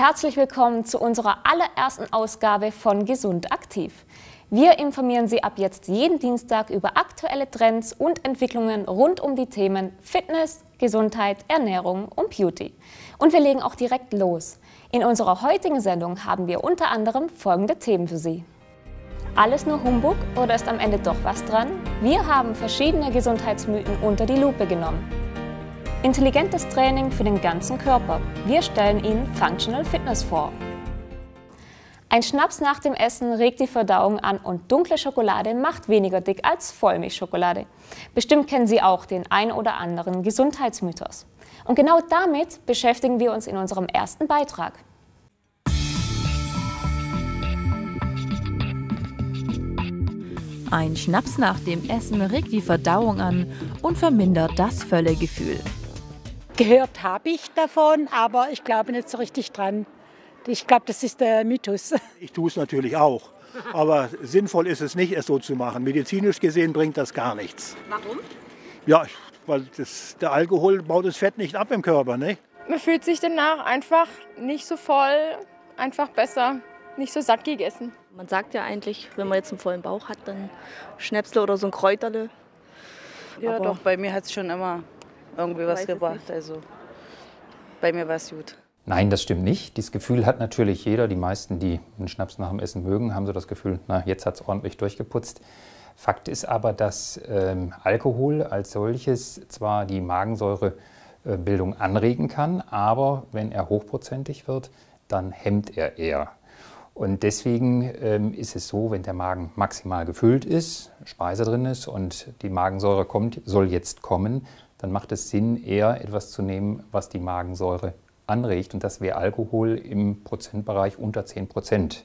Herzlich willkommen zu unserer allerersten Ausgabe von Gesund aktiv. Wir informieren Sie ab jetzt jeden Dienstag über aktuelle Trends und Entwicklungen rund um die Themen Fitness, Gesundheit, Ernährung und Beauty. Und wir legen auch direkt los. In unserer heutigen Sendung haben wir unter anderem folgende Themen für Sie. Alles nur Humbug oder ist am Ende doch was dran? Wir haben verschiedene Gesundheitsmythen unter die Lupe genommen. Intelligentes Training für den ganzen Körper. Wir stellen Ihnen Functional Fitness vor. Ein Schnaps nach dem Essen regt die Verdauung an und dunkle Schokolade macht weniger dick als Vollmilchschokolade. Bestimmt kennen Sie auch den ein oder anderen Gesundheitsmythos. Und genau damit beschäftigen wir uns in unserem ersten Beitrag. Ein Schnaps nach dem Essen regt die Verdauung an und vermindert das Völlegefühl. Gehört habe ich davon, aber ich glaube nicht so richtig dran. Ich glaube, das ist der Mythos. Ich tue es natürlich auch, aber sinnvoll ist es nicht, es so zu machen. Medizinisch gesehen bringt das gar nichts. Warum? Ja, weil der Alkohol baut das Fett nicht ab im Körper, ne? Man fühlt sich danach einfach nicht so voll, einfach besser, nicht so satt gegessen. Man sagt ja eigentlich, wenn man jetzt einen vollen Bauch hat, dann Schnäpsle oder so ein Kräuterle. Ja, aber doch, bei mir hat es schon immer irgendwie was gebracht. Also bei mir war es gut. Nein, das stimmt nicht. Dieses Gefühl hat natürlich jeder. Die meisten, die einen Schnaps nach dem Essen mögen, haben so das Gefühl, na, jetzt hat es ordentlich durchgeputzt. Fakt ist aber, dass Alkohol als solches zwar die Magensäurebildung anregen kann, aber wenn er hochprozentig wird, dann hemmt er eher. Und deswegen ist es so, wenn der Magen maximal gefüllt ist, Speise drin ist und die Magensäure soll jetzt kommen, dann macht es Sinn, eher etwas zu nehmen, was die Magensäure anregt. Und das wäre Alkohol im Prozentbereich unter 10%.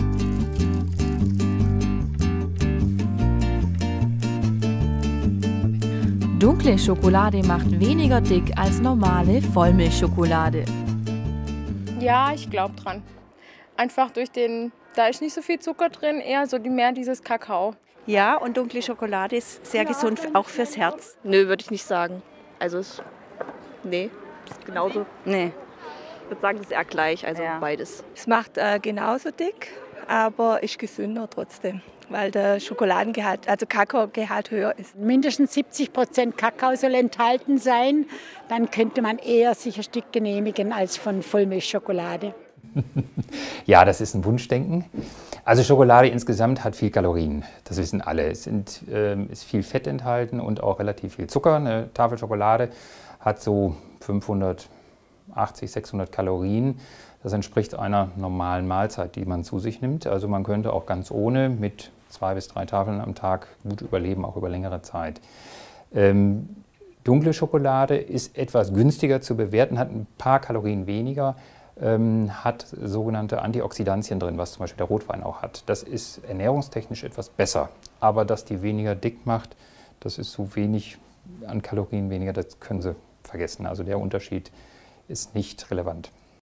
Dunkle Schokolade macht weniger dick als normale Vollmilchschokolade. Ja, ich glaube dran. Einfach da ist nicht so viel Zucker drin, eher so mehr dieses Kakao. Ja, und dunkle Schokolade ist sehr gesund, auch fürs Herz. Nö, würde ich nicht sagen. Also, nee, ist genauso. Nee. Ich würde sagen, es ist eher gleich, also beides. Es macht genauso dick, aber ist gesünder trotzdem, weil der Schokoladengehalt, also Kakaogehalt höher ist. Mindestens 70% Kakao soll enthalten sein, dann könnte man eher sich ein Stück genehmigen als von Vollmilchschokolade. Ja, das ist ein Wunschdenken. Also Schokolade insgesamt hat viel Kalorien, das wissen alle. Es ist viel Fett enthalten und auch relativ viel Zucker. Eine Tafel Schokolade hat so 580, 600 Kalorien. Das entspricht einer normalen Mahlzeit, die man zu sich nimmt. Also man könnte auch ganz ohne mit 2 bis 3 Tafeln am Tag gut überleben, auch über längere Zeit. Dunkle Schokolade ist etwas günstiger zu bewerten, hat ein paar Kalorien weniger. Hat sogenannte Antioxidantien drin, was zum Beispiel der Rotwein auch hat. Das ist ernährungstechnisch etwas besser. Aber dass die weniger dick macht, das ist so wenig an Kalorien weniger, das können Sie vergessen. Also der Unterschied ist nicht relevant.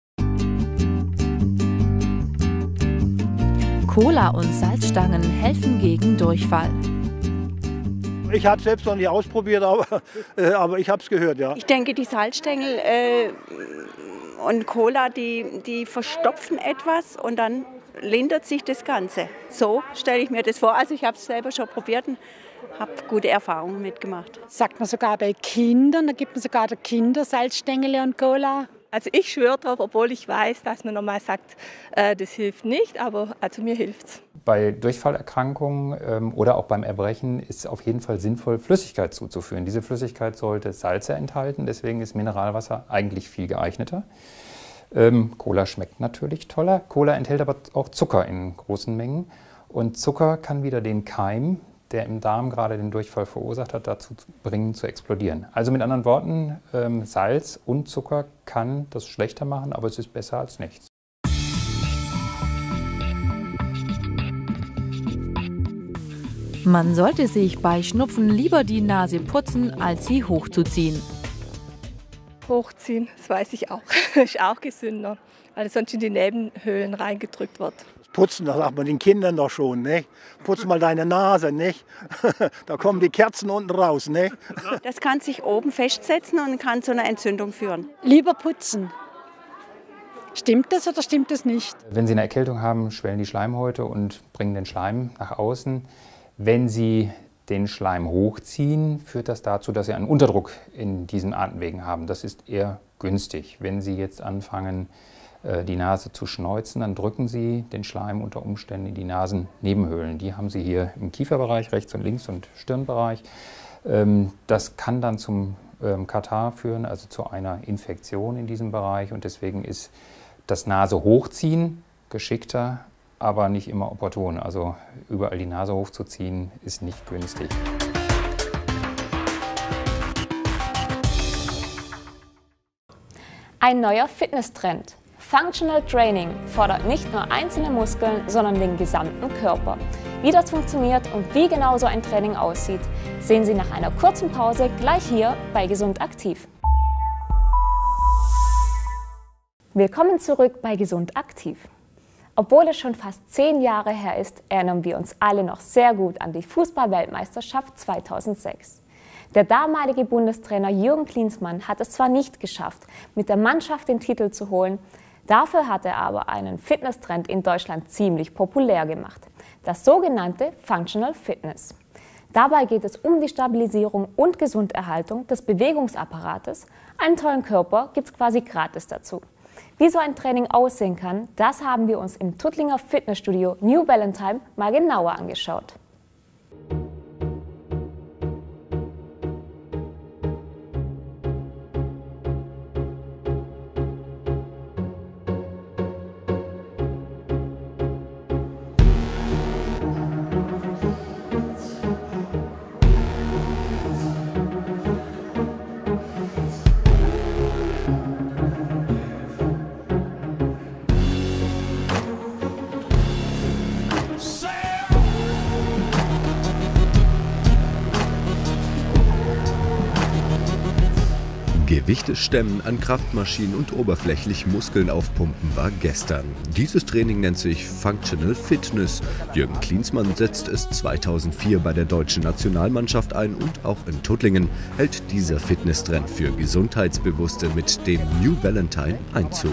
Cola und Salzstangen helfen gegen Durchfall. Ich habe es selbst noch nicht ausprobiert, aber ich habe es gehört, ja. Ich denke, die Salzstängel und Cola, die verstopfen etwas und dann lindert sich das Ganze. So stelle ich mir das vor. Also ich habe es selber schon probiert und habe gute Erfahrungen mitgemacht. Sagt man sogar bei Kindern, da gibt man sogar der Kinder Salzstängel und Cola. Also ich schwöre drauf, obwohl ich weiß, dass man normal sagt, das hilft nicht, aber also mir hilft's. Bei Durchfallerkrankungen oder auch beim Erbrechen ist es auf jeden Fall sinnvoll, Flüssigkeit zuzuführen. Diese Flüssigkeit sollte Salze enthalten, deswegen ist Mineralwasser eigentlich viel geeigneter. Cola schmeckt natürlich toller. Cola enthält aber auch Zucker in großen Mengen. Und Zucker kann wieder den Keim, der im Darm gerade den Durchfall verursacht hat, dazu bringen, zu explodieren. Also mit anderen Worten, Salz und Zucker kann das schlechter machen, aber es ist besser als nichts. Man sollte sich bei Schnupfen lieber die Nase putzen, als sie hochzuziehen. Hochziehen, das weiß ich auch. Ist auch gesünder, weil es sonst in die Nebenhöhlen reingedrückt wird. Putzen, das sagt man den Kindern doch schon, ne? Putz mal deine Nase, nicht? Da kommen die Kerzen unten raus, ne? Das kann sich oben festsetzen und kann zu einer Entzündung führen. Lieber putzen. Stimmt das oder stimmt das nicht? Wenn Sie eine Erkältung haben, schwellen die Schleimhäute und bringen den Schleim nach außen. Wenn Sie den Schleim hochziehen, führt das dazu, dass Sie einen Unterdruck in diesen Atemwegen haben. Das ist eher günstig. Wenn Sie jetzt anfangen, die Nase zu schneuzen, dann drücken Sie den Schleim unter Umständen in die Nasennebenhöhlen. Die haben Sie hier im Kieferbereich, rechts und links und Stirnbereich. Das kann dann zum Katarrh führen, also zu einer Infektion in diesem Bereich. Und deswegen ist das Nase hochziehen geschickter, aber nicht immer opportun. Also überall die Nase hochzuziehen ist nicht günstig. Ein neuer Fitnesstrend. Functional Training fordert nicht nur einzelne Muskeln, sondern den gesamten Körper. Wie das funktioniert und wie genau so ein Training aussieht, sehen Sie nach einer kurzen Pause gleich hier bei Gesund aktiv. Willkommen zurück bei Gesund aktiv. Obwohl es schon fast 10 Jahre her ist, erinnern wir uns alle noch sehr gut an die Fußball-Weltmeisterschaft 2006. Der damalige Bundestrainer Jürgen Klinsmann hat es zwar nicht geschafft, mit der Mannschaft den Titel zu holen, dafür hat er aber einen Fitnesstrend in Deutschland ziemlich populär gemacht, das sogenannte Functional Fitness. Dabei geht es um die Stabilisierung und Gesunderhaltung des Bewegungsapparates. Einen tollen Körper gibt es quasi gratis dazu. Wie so ein Training aussehen kann, das haben wir uns im Tuttlinger Fitnessstudio New Valentine mal genauer angeschaut. Gewichte stemmen, an Kraftmaschinen und oberflächlich Muskeln aufpumpen war gestern. Dieses Training nennt sich Functional Fitness. Jürgen Klinsmann setzt es 2004 bei der deutschen Nationalmannschaft ein und auch in Tuttlingen hält dieser Fitnesstrend für Gesundheitsbewusste mit dem New Valentine Einzug.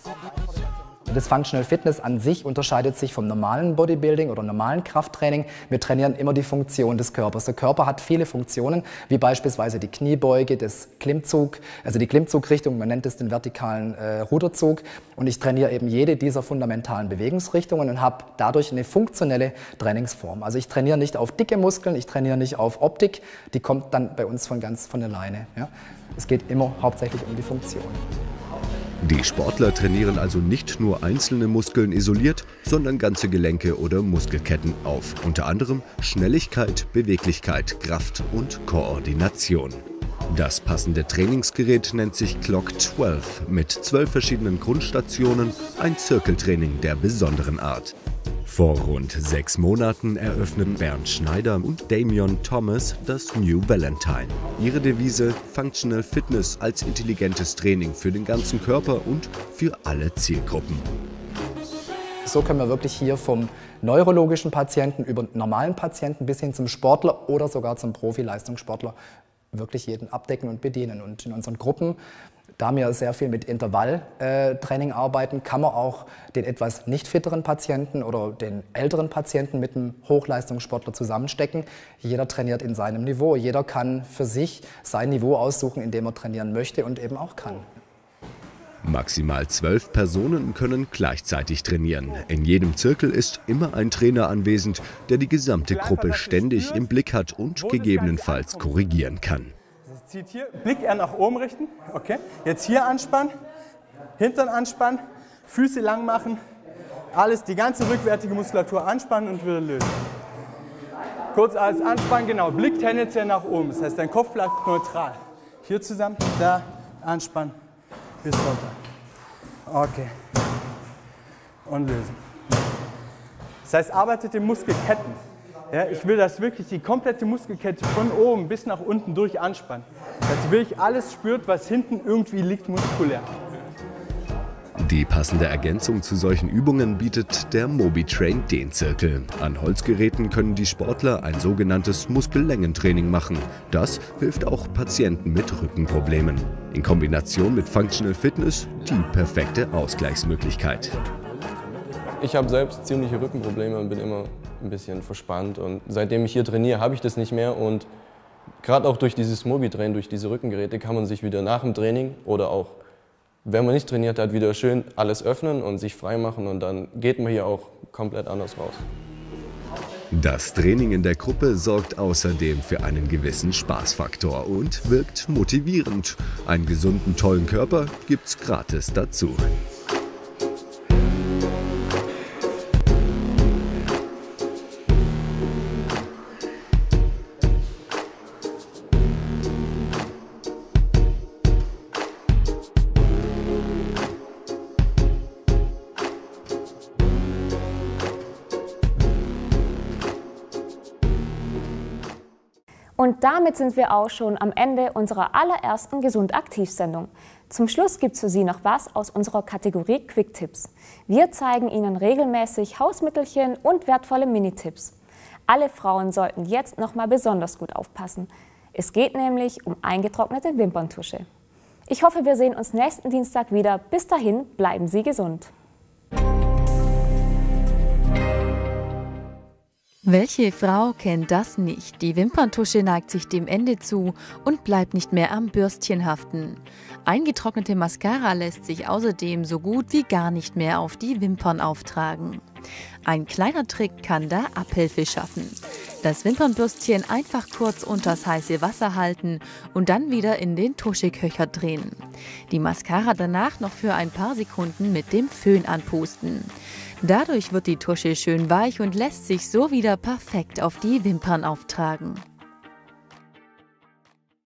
Das Functional Fitness an sich unterscheidet sich vom normalen Bodybuilding oder normalen Krafttraining. Wir trainieren immer die Funktion des Körpers. Der Körper hat viele Funktionen, wie beispielsweise die Kniebeuge, das Klimmzug, also die Klimmzugrichtung, man nennt es den vertikalen Ruderzug. Und ich trainiere eben jede dieser fundamentalen Bewegungsrichtungen und habe dadurch eine funktionelle Trainingsform. Also ich trainiere nicht auf dicke Muskeln, ich trainiere nicht auf Optik, die kommt dann bei uns von ganz von alleine. Ja? Es geht immer hauptsächlich um die Funktion. Die Sportler trainieren also nicht nur einzelne Muskeln isoliert, sondern ganze Gelenke oder Muskelketten auf. Unter anderem Schnelligkeit, Beweglichkeit, Kraft und Koordination. Das passende Trainingsgerät nennt sich Clock 12 mit 12 verschiedenen Grundstationen, ein Zirkeltraining der besonderen Art. Vor rund 6 Monaten eröffneten Bernd Schneider und Damian Thomas das New Valentine. Ihre Devise Functional Fitness als intelligentes Training für den ganzen Körper und für alle Zielgruppen. So können wir wirklich hier vom neurologischen Patienten über normalen Patienten bis hin zum Sportler oder sogar zum Profi-Leistungssportler wirklich jeden abdecken und bedienen. Und in unseren Gruppen, da wir sehr viel mit Intervalltraining arbeiten, kann man auch den etwas nicht fitteren Patienten oder den älteren Patienten mit einem Hochleistungssportler zusammenstecken. Jeder trainiert in seinem Niveau. Jeder kann für sich sein Niveau aussuchen, in dem er trainieren möchte und eben auch kann. Maximal 12 Personen können gleichzeitig trainieren. In jedem Zirkel ist immer ein Trainer anwesend, der die gesamte Gruppe ständig im Blick hat und gegebenenfalls korrigieren kann. Zieht hier, Blick eher nach oben richten. Okay. Jetzt hier anspannen, Hintern anspannen, Füße lang machen, alles, die ganze rückwärtige Muskulatur anspannen und wieder lösen. Kurz alles anspannen, genau, Blick tendenziell nach oben. Das heißt, dein Kopf bleibt neutral. Hier zusammen, da, anspannen, bis runter. Okay. Und lösen. Das heißt, arbeitet die Muskelketten. Ja, ich will, dass wirklich die komplette Muskelkette von oben bis nach unten durch anspannen. Dass wirklich alles spürt, was hinten irgendwie liegt muskulär. Die passende Ergänzung zu solchen Übungen bietet der Mobitrain Dehnzirkel. An Holzgeräten können die Sportler ein sogenanntes Muskellängentraining machen. Das hilft auch Patienten mit Rückenproblemen. In Kombination mit Functional Fitness die perfekte Ausgleichsmöglichkeit. Ich habe selbst ziemliche Rückenprobleme und bin immer ein bisschen verspannt. Und seitdem ich hier trainiere, habe ich das nicht mehr. Und gerade auch durch dieses Mobitrain, durch diese Rückengeräte, kann man sich wieder nach dem Training oder auch wenn man nicht trainiert hat, wieder schön alles öffnen und sich frei machen und dann geht man hier auch komplett anders raus. Das Training in der Gruppe sorgt außerdem für einen gewissen Spaßfaktor und wirkt motivierend. Einen gesunden, tollen Körper gibt's gratis dazu. Und damit sind wir auch schon am Ende unserer allerersten Gesund-Aktiv-Sendung. Zum Schluss gibt es für Sie noch was aus unserer Kategorie Quick-Tipps. Wir zeigen Ihnen regelmäßig Hausmittelchen und wertvolle Minitipps. Alle Frauen sollten jetzt noch mal besonders gut aufpassen. Es geht nämlich um eingetrocknete Wimperntusche. Ich hoffe, wir sehen uns nächsten Dienstag wieder. Bis dahin, bleiben Sie gesund. Welche Frau kennt das nicht? Die Wimperntusche neigt sich dem Ende zu und bleibt nicht mehr am Bürstchen haften. Eingetrocknete Mascara lässt sich außerdem so gut wie gar nicht mehr auf die Wimpern auftragen. Ein kleiner Trick kann da Abhilfe schaffen. Das Wimpernbürstchen einfach kurz unters heiße Wasser halten und dann wieder in den Tuscheköcher drehen. Die Mascara danach noch für ein paar Sekunden mit dem Föhn anpusten. Dadurch wird die Tusche schön weich und lässt sich so wieder perfekt auf die Wimpern auftragen.